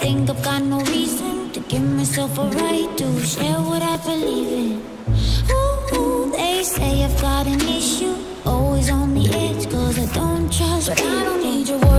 think I've got no reason to give myself a right to share what I believe in. Ooh, they say I've got an issue, always on the edge, cause I don't trust. But I don't need your words.